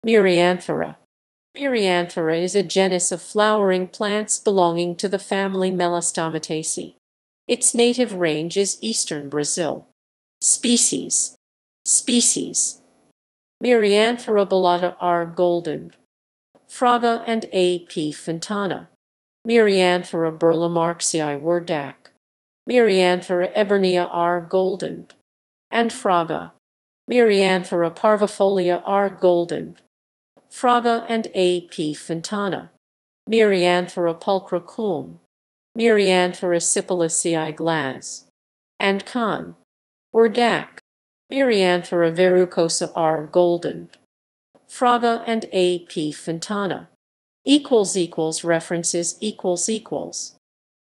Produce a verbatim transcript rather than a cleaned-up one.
Merianthera. Merianthera is a genus of flowering plants belonging to the family Melastomataceae. Its native range is eastern Brazil. Species. Species. Merianthera ballata R. golden. Fraga and A. P. fontana. Merianthera burlemarxii Werdack. Merianthera eburnea R. golden. And Fraga. Merianthera parvifolia R. golden. Fraga and A. P. fontana. Merianthera pulchra culm. Merianthera sipilacei glas. And Con. Werdack. Merianthera verrucosa R. golden. Fraga and A. P. fontana. Equals equals references equals equals.